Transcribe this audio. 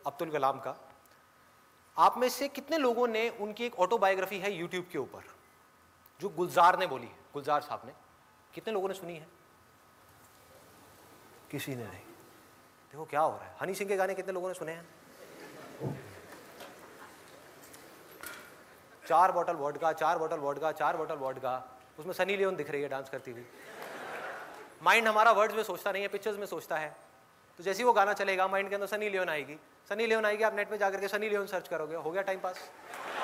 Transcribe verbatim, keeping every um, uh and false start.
अब्दुल कलाम का। आप में से कितने लोगों ने, उनकी एक ऑटोबायोग्राफी है यूट्यूब के ऊपर जो गुलजार ने बोली है, गुलजार साहब ने, कितने लोगों ने सुनी है? किसी ने नहीं। देखो क्या हो रहा है। हनी सिंह के गाने कितने लोगों ने सुने हैं? चार बोतल वोडका, चार बोतल वोडका, चार बोतल वोडका, उसमें सनी लियोन दिख रही है डांस करती हुई। माइंड हमारा वर्ड्स में सोचता नहीं है, पिक्चर्स में सोचता है। तो जैसे ही वो गाना चलेगा माइंड के अंदर सनी लियोन आएगी, सनी लियोन आएगी, आप नेट में जाकर के सनी लियोन सर्च करोगे, हो गया टाइम पास।